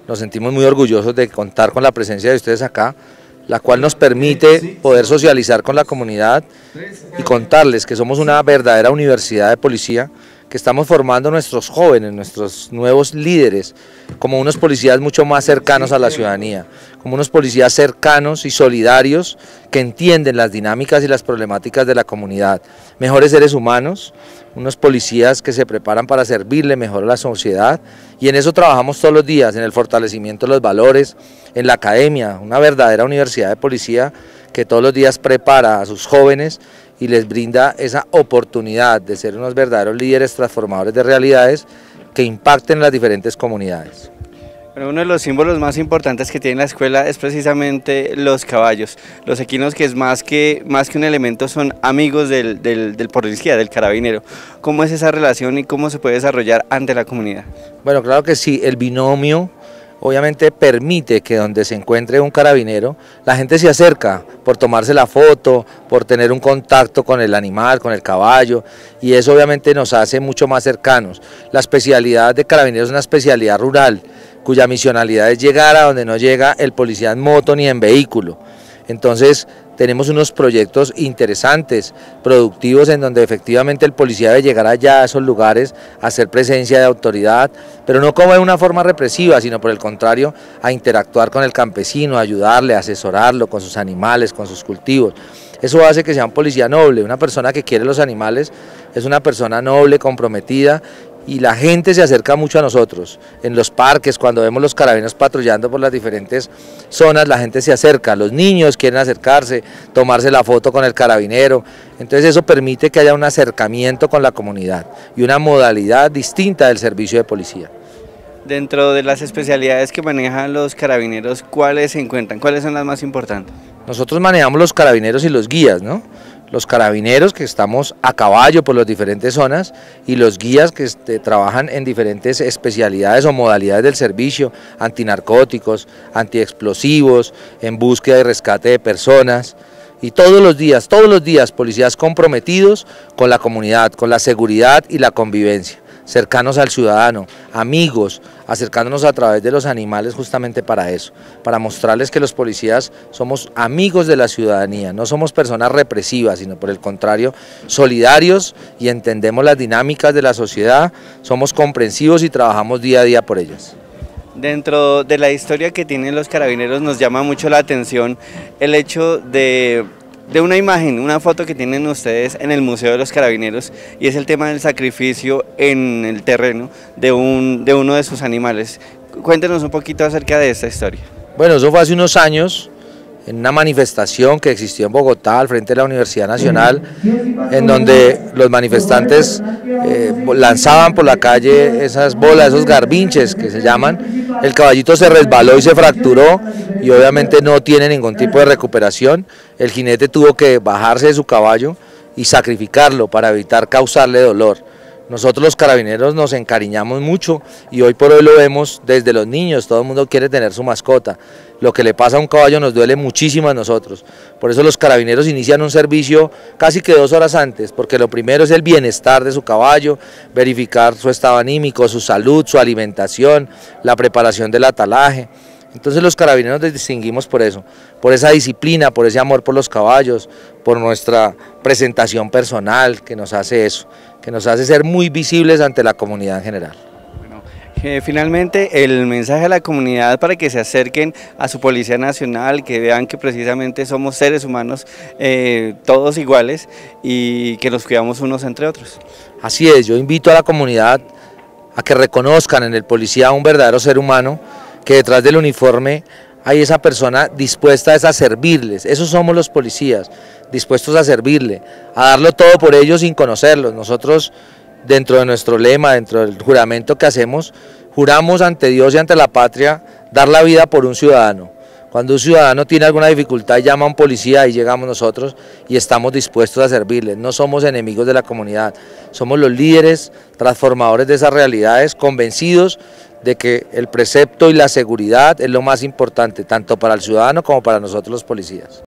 nos sentimos muy orgullosos de contar con la presencia de ustedes acá, la cual nos permite poder socializar con la comunidad y contarles que somos una verdadera universidad de policía, que estamos formando nuestros jóvenes, nuestros nuevos líderes, como unos policías mucho más cercanos a la ciudadanía, como unos policías cercanos y solidarios que entienden las dinámicas y las problemáticas de la comunidad, mejores seres humanos, unos policías que se preparan para servirle mejor a la sociedad, y en eso trabajamos todos los días, en el fortalecimiento de los valores, en la academia, una verdadera universidad de policía que todos los días prepara a sus jóvenes y les brinda esa oportunidad de ser unos verdaderos líderes transformadores de realidades que impacten en las diferentes comunidades. Bueno, uno de los símbolos más importantes que tiene la escuela es precisamente los caballos, los equinos, que es más que un elemento, son amigos del policía, del carabinero. ¿Cómo es esa relación y cómo se puede desarrollar ante la comunidad? Bueno, claro que sí, el binomio obviamente permite que donde se encuentre un carabinero, la gente se acerca por tomarse la foto, por tener un contacto con el animal, con el caballo, y eso obviamente nos hace mucho más cercanos. La especialidad de carabineros es una especialidad rural, cuya misionalidad es llegar a donde no llega el policía en moto ni en vehículo. Entonces tenemos unos proyectos interesantes, productivos, en donde efectivamente el policía debe llegar allá a esos lugares, a hacer presencia de autoridad, pero no como de una forma represiva, sino por el contrario, a interactuar con el campesino, a ayudarle, a asesorarlo con sus animales, con sus cultivos. Eso hace que sea un policía noble, una persona que quiere los animales, es una persona noble, comprometida, y la gente se acerca mucho a nosotros. En los parques, cuando vemos los carabineros patrullando por las diferentes zonas, la gente se acerca, los niños quieren acercarse, tomarse la foto con el carabinero, entonces eso permite que haya un acercamiento con la comunidad y una modalidad distinta del servicio de policía. Dentro de las especialidades que manejan los carabineros, ¿cuáles se encuentran? ¿Cuáles son las más importantes? Nosotros manejamos los carabineros y los guías, ¿no? Los carabineros, que estamos a caballo por las diferentes zonas, y los guías que trabajan en diferentes especialidades o modalidades del servicio, antinarcóticos, antiexplosivos, en búsqueda y rescate de personas. Y todos los días, policías comprometidos con la comunidad, con la seguridad y la convivencia, cercanos al ciudadano, amigos, acercándonos a través de los animales justamente para eso, para mostrarles que los policías somos amigos de la ciudadanía, no somos personas represivas, sino por el contrario, solidarios, y entendemos las dinámicas de la sociedad, somos comprensivos y trabajamos día a día por ellas. Dentro de la historia que tienen los carabineros nos llama mucho la atención el hecho de una imagen, una foto que tienen ustedes en el Museo de los Carabineros, y es el tema del sacrificio en el terreno de uno de sus animales. Cuéntenos un poquito acerca de esta historia. Bueno, eso fue hace unos años, en una manifestación que existió en Bogotá, al frente de la Universidad Nacional, en donde los manifestantes lanzaban por la calle esas bolas, esos garbinches que se llaman. El caballito se resbaló y se fracturó, y obviamente no tiene ningún tipo de recuperación. El jinete tuvo que bajarse de su caballo y sacrificarlo para evitar causarle dolor. Nosotros los carabineros nos encariñamos mucho, y hoy por hoy lo vemos desde los niños, todo el mundo quiere tener su mascota. Lo que le pasa a un caballo nos duele muchísimo a nosotros, por eso los carabineros inician un servicio casi que 2 horas antes, porque lo primero es el bienestar de su caballo, verificar su estado anímico, su salud, su alimentación, la preparación del atalaje. Entonces los carabineros nos distinguimos por eso, por esa disciplina, por ese amor por los caballos, por nuestra presentación personal que nos hace eso, que nos hace ser muy visibles ante la comunidad en general. Bueno, finalmente el mensaje a la comunidad para que se acerquen a su Policía Nacional, que vean que precisamente somos seres humanos todos iguales y que nos cuidamos unos entre otros. Así es, yo invito a la comunidad a que reconozcan en el policía a un verdadero ser humano, que detrás del uniforme hay esa persona dispuesta a servirles. Esos somos los policías, dispuestos a servirle, a darlo todo por ellos sin conocerlos. Nosotros, dentro de nuestro lema, dentro del juramento que hacemos, juramos ante Dios y ante la patria dar la vida por un ciudadano. Cuando un ciudadano tiene alguna dificultad, llama a un policía, y llegamos nosotros y estamos dispuestos a servirles. No somos enemigos de la comunidad, somos los líderes transformadores de esas realidades, convencidos de que el precepto y la seguridad es lo más importante, tanto para el ciudadano como para nosotros los policías.